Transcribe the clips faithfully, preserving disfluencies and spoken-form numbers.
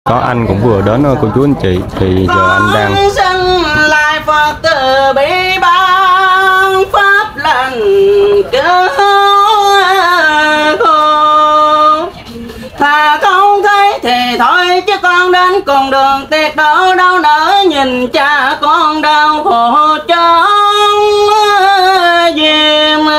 Có anh cũng vừa đến cô chú anh chị thì giờ anh đang sinh lại Phật từ bi ban pháp lành cứu khổ. Thà không thấy thì thôi chứ con đến cùng đường tiệt đỡ đâu nỡ nhìn cha con đau khổ chốn diêm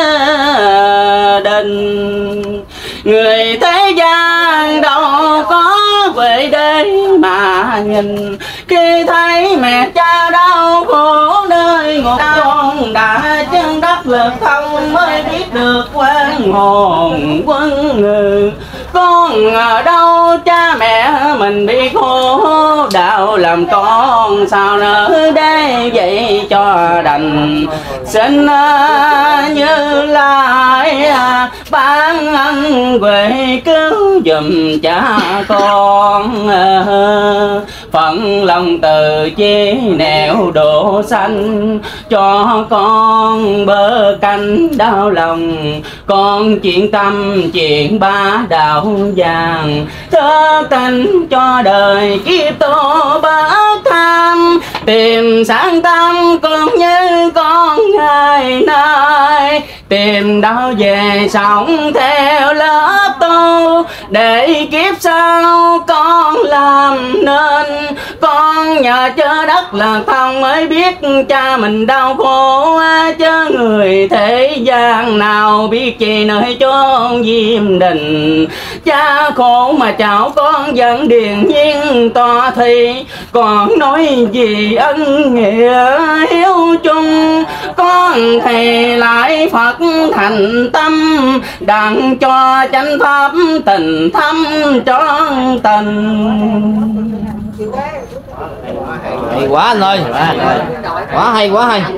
đình. Người thế gian đâu có về đây mà nhìn, khi thấy mẹ cha đau khổ nơi ngục con đã chân đắc lực thông mới biết được quan hồn quân ngự. Con ở đâu cha mẹ mình bị khổ đau làm con sao nỡ để vậy cho đành. Xin như lại ban ân huệ cứu giùm cha con. Phận lòng từ chi nẻo độ xanh cho con bơ canh đau lòng. Con chuyện tâm chuyện ba đạo vàng thơ tình cho đời kiếp tô bát tham. Tìm sáng tâm cũng như con ngày nay, tìm đâu về sống theo lớp tu để kiếp sau con làm nên. Con nhờ chớ đất là thông mới biết cha mình đau khổ, chớ người thế gian nào biết chi nơi chốn diêm đình. Cha khổ mà cháu con vẫn điềm nhiên tỏ thì, còn nói gì ân nghĩa hiếu chung. Con thầy lại Phật thành tâm, đặng cho chánh pháp tình thâm trọn tình. Hay quá anh ơi, quá hay quá hay,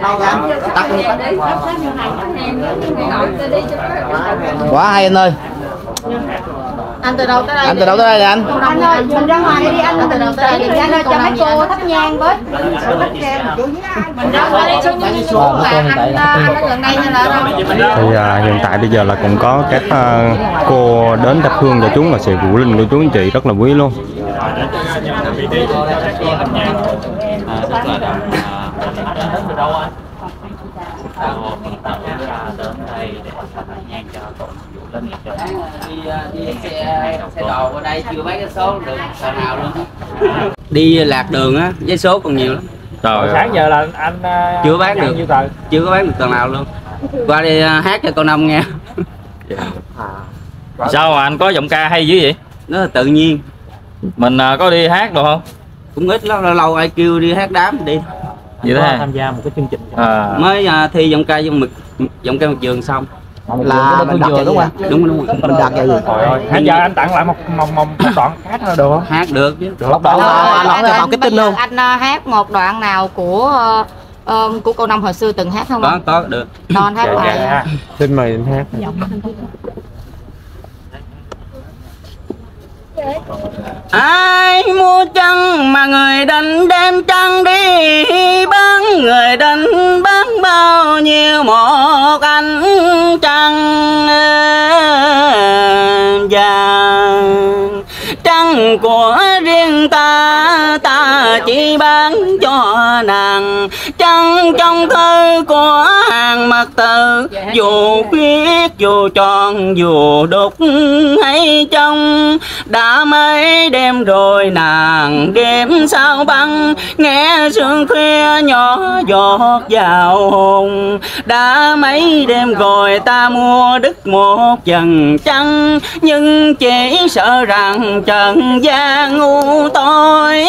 quá hay anh ơi. Anh từ đâu tới đây? Anh từ đâu tới đây anh? Anh ơi, mình ra ngoài đi anh. Anh từ đâu tới đây? Anh ơi, cho mấy cô thắp nhang với. Mình ra ngoài đi xuống những xuống là anh anh ở gần đây hay là đâu? thì à, hiện tại bây giờ là cũng có các à, cô đến thắp hương cho chúng là sự vũ linh của chú anh chị rất là quý luôn. Đi xe xe đồ qua đây chưa mấy cái số được sao nào luôn. Đi lạc đường á, giấy số còn nhiều lắm. Rồi sáng giờ là anh uh, chưa bán được, chưa có bán được tờ nào luôn. Qua đi uh, hát cho con Năm nghe. Sao mà anh có giọng ca hay dữ vậy? Nó là tự nhiên. Mình uh, có đi hát được không? Cũng ít lắm, lâu lâu ai kêu đi hát đám đi. Vậy đó tham gia một cái chương trình à. Mới uh, thi giọng ca trong mực giọng ca một giường xong là mình đặt đúng không? Đúng đúng rồi. Mình đặt vậy gì? Bây giờ anh tặng lại một một, một, một đoạn hát được không? Hát được chứ. Được. Một đoạn anh, anh, cái tin luôn. Anh hát một đoạn nào của uh, của cô Năm hồi xưa từng hát không? Có có được. Đó anh hát dạ, bài. dạ. Xin mời anh hát. Ai mua chân mà người đánh đem chân đi bán, người đánh bán bao nhiêu một anh trăng vàng. Trăng của riêng ta ta chỉ bán cho nàng, trăng trong thơ của hàng mật tử. Dù khuyết dù tròn dù đục hay trong, đã mấy đêm rồi nàng đêm sao băng, nghe sương khuya nhỏ giọt vào hồn. Đã mấy đêm rồi ta mua đứt một dần trăng, nhưng chỉ sợ rằng trần gian ngu tối.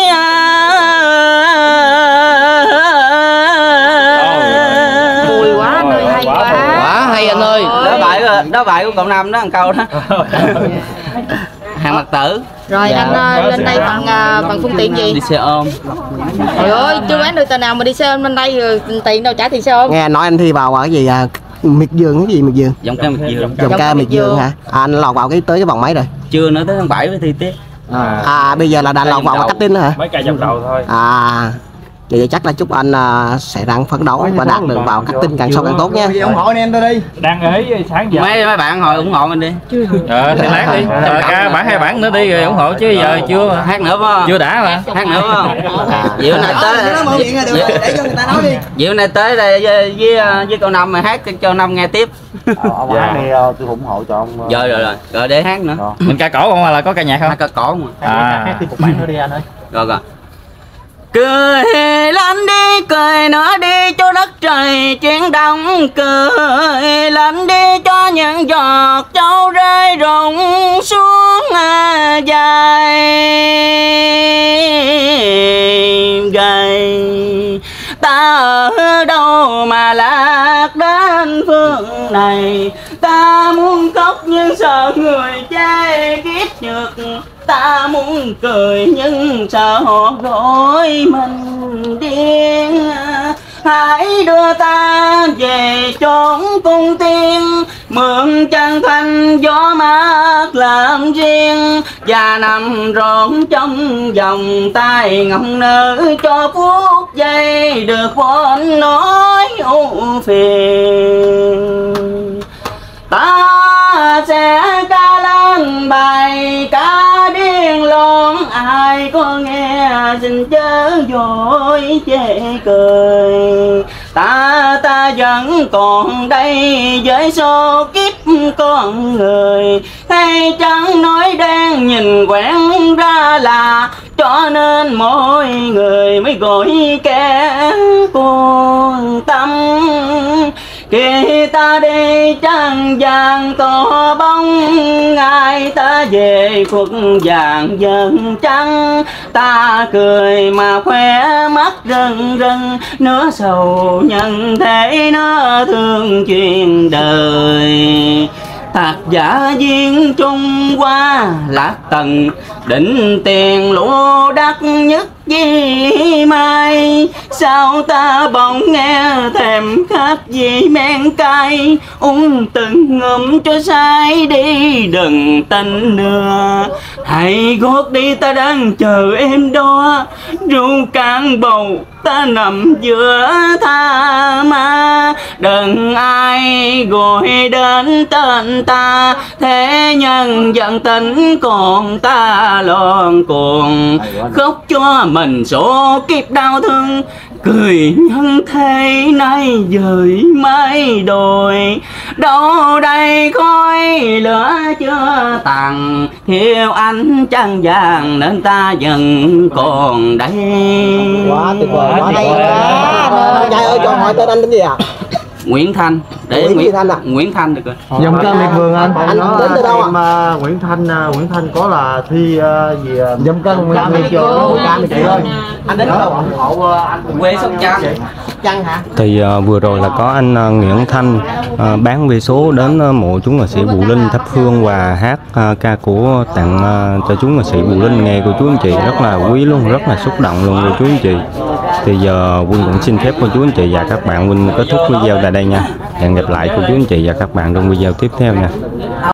Vui quá anh ơi, hay quá. Quá hay anh ơi. Đó bài đó bài của cậu Năm đó, một câu đó. Hàng mật tử. Rồi dạ, anh uh, lên đây bằng uh, bằng phương tiện gì? Đi xe ôm. Trời ơi, chưa bán được tờ nào mà đi xe ôm bên đây rồi tiền đâu trả tiền xe ôm. Nghe nói anh thi vào cái gì à? Miệt vườn cái gì miệt vườn? Giọng ca miệt vườn. Giọng ca miệt vườn hả? À, anh lọt vào cái tới cái vòng mấy rồi? Chưa nữa, tới tháng bảy mới thi tiếp. À, à bây giờ là đã lọt vào cách tin hả? Mấy ca vòng đầu thôi. À Vậy chắc là chúc anh à, sẽ ráng phấn đấu và đạt được vào các tinh càng sâu càng tốt nha. ủng hộ anh em tôi đi. Đang ấy sáng giờ. Mấy mấy bạn hồi ủng hộ mình đi. Ờ thì lát đi. Chờ ca bản hai bản nữa đi rồi ủng hộ chứ giờ chưa Hát nữa phải không? chưa đã mà. Hát nữa phải không? Dịu này tới Để cho người ta nói đi. Dịu này tới đây với với, với cậu Năm mà hát cho Năm nghe tiếp. Ông hát đi tôi ủng hộ cho ông. Rồi rồi rồi. Rồi để hát nữa. Mình ca cổ không hay là có ca nhạc không? Hát ca cổ mà. À. Hát tiếp một bản nữa đi anh ơi. Rồi rồi. Cười lên đi, cười nữa đi cho đất trời chuyển động. Cười lên đi cho những giọt châu rơi rụng xuống dài gầy. Ta ở đâu mà lạc đến phương này, ta muốn khóc nhưng sợ người chê ghét nhược. Ta muốn cười nhưng sợ họ gọi mình điên. Hãy đưa ta về chốn cung tiên, mượn chân thanh gió mát làm riêng, và nằm rộn trong vòng tay ngọc nữ cho phút giây được quên nỗi ưu phiền. Ta sẽ ca lên bài ca điên loạn, ai có nghe xin chớ vội chê cười. Ta ta vẫn còn đây với số kiếp con người, hay chẳng nói đang nhìn quen ra là, cho nên mỗi người mới gọi kẻ buồn tâm. Khi ta đi trăng vàng tỏ bóng, ai ta về khuất vàng dần trăng. Ta cười mà khoe mắt rần rần, nửa sầu nhân thế nửa thương chuyện đời. Tạc giả duyên trung qua lạc tầng, định tiền lúa đắt nhất vì mai. Sao ta bỗng nghe thèm khát vì men cay, uống từng ngụm cho say đi đừng tin nữa. Hãy gót đi ta đang chờ em đó, rượu cạn bầu ta nằm giữa tha ma. Đừng ai gọi đến tên ta, thế nhân dân tính còn ta lon cuồng. Khóc cho mình số kiếp đau thương, cười nhân thế nay dời mây đồi. Đâu đây khói lửa chưa tàn, thiếu ánh trăng vàng nên ta vẫn còn đây. Quá tuyệt vời, quá hay quá. Trai ơi cho hỏi tên anh tên gì ạ? Nguyễn Thanh. Để Nguyễn Nguyễn Thanh à? Nguyễn Thanh được rồi. Dòng ca miệt vườn anh. Anh đến từ đâu ạ? Em, uh, Nguyễn Thanh uh, Nguyễn Thanh có là thi uh, gì uh, Dòng ca miệt ca miệt vườn ca miệt vườn ơi. Anh đến từ đâu ạ? ủng hộ uh, anh Quê Sóc Trăng. Trăng hả? Thì uh, vừa rồi là có anh uh, Nguyễn Thanh uh, bán vé số đến uh, mộ chúng nghệ sĩ Vũ Linh thắp hương và hát uh, ca của tặng uh, cho chúng nghệ sĩ Vũ Linh nghe cô chú anh chị rất là quý luôn, rất là xúc động luôn cô chú anh chị. Thì giờ Quynh cũng xin phép cô chú anh chị và các bạn Quynh kết thúc video tại đây nha. Hẹn gặp lại cô chú anh chị và các bạn trong video tiếp theo nha.